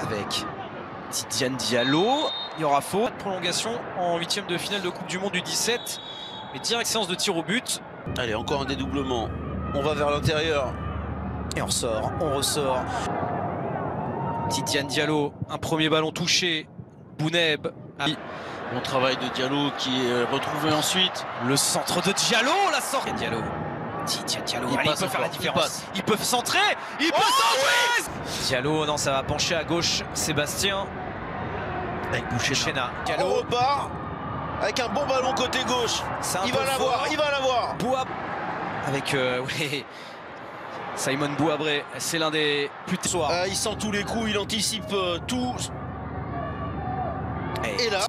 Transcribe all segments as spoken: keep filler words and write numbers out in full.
avec Tidiane Diallo. Il y aura faute. Prolongation en huitième de finale de Coupe du Monde du dix-sept. Et direct séance de tir au but. Allez, encore un dédoublement. On va vers l'intérieur. Et on ressort, on ressort. Tidiane Diallo, un premier ballon touché. Bouneb. Bon travail de Diallo qui est retrouvé ensuite. Le centre de Diallo, la sortie. Diallo. Tidiane Diallo, il, allez, il peut faire la différence. Ils peuvent centrer. Il peut oh centrer. Oui, Diallo, non, ça va pencher à gauche. Sébastien. Avec Bouchena. Diallo. On repart avec un bon ballon côté gauche. Il va l'avoir, il va l'avoir. Boua. Avec euh, oui. Simon Bouabré, c'est l'un des plus soirs. Euh, il sent tous les coups, il anticipe euh, tout. Et, Et là.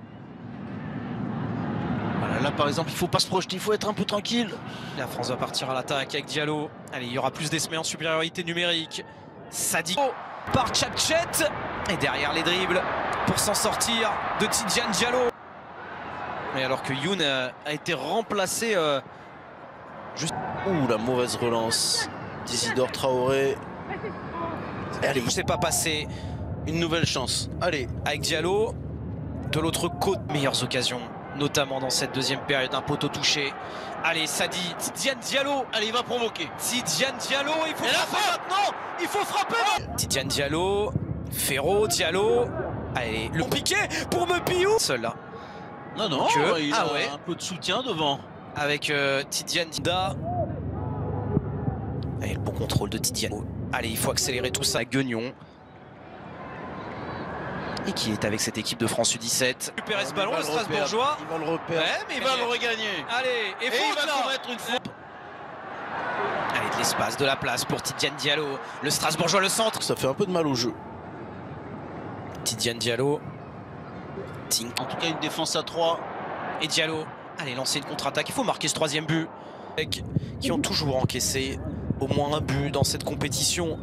Voilà, là par exemple, il faut pas se projeter, il faut être un peu tranquille. La France va partir à l'attaque avec Diallo. Allez, il y aura plus d'Esmé en supériorité numérique. Sadio par Tchatchet. Et derrière les dribbles pour s'en sortir de Tidiane Diallo. Et alors que Youn a, a été remplacé. Euh, juste... Ouh, la mauvaise relance d'Isidore Traoré. Allez, je sais pas passer. Une nouvelle chance. Allez, avec Diallo. De l'autre côté, meilleures occasions, notamment dans cette deuxième période. Un poteau touché. Allez, Sadi, Tidiane Diallo. Allez, il va provoquer. Tidiane Diallo, il faut frapper maintenant. Il faut frapper. Oh. Tidiane Diallo, Ferro, Diallo. Allez, le piqué pour Mepiou. Seul là. Non, non, que... il ah a ouais. un peu de soutien devant. Avec euh, Tidiane Dida. Allez, le bon contrôle de Tidiane. Allez, il faut accélérer tout ça. Guignon. Et qui est avec cette équipe de France U dix-sept. Récupérer ce ballon, le Strasbourgeois. Il va le repérer. Ouais, mais il va le regagner. Allez, et, et faute, il va là. commettre une faute. Allez, de l'espace, de la place pour Tidiane Diallo. Le Strasbourgeois, le centre. Ça fait un peu de mal au jeu. Tidiane Diallo. Tink. En tout cas, une défense à trois. Et Diallo. Allez, lancer une contre-attaque. Il faut marquer ce troisième but. Qui ont toujours encaissé au moins un but dans cette compétition.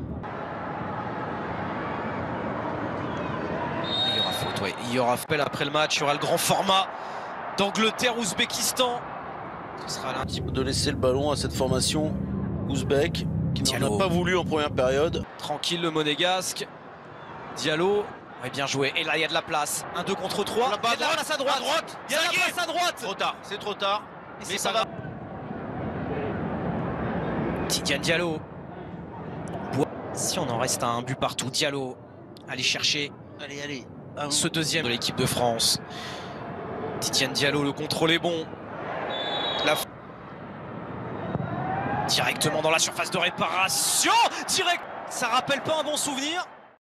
Il y aura faute, ouais. Il y aura appel après le match. Il y aura le grand format d'Angleterre-Ouzbékistan. Ce sera là. De laisser le ballon à cette formation ouzbek qui n'en a pas voulu en première période. Tranquille le monégasque. Diallo. Ouais, bien joué. Et là, il y a de la place. Un deux contre trois. Il y a de la place à droite. droite. Il y a de la place à droite. Trop tard. C'est trop tard. Et mais ça va. Tidiane Diallo. Si on en reste à un but partout. Diallo. Allez chercher. Allez, allez. Ah, ce deuxième de l'équipe de France. Tidiane Diallo, le contrôle est bon. La... Directement dans la surface de réparation. Direct. Ça rappelle pas un bon souvenir.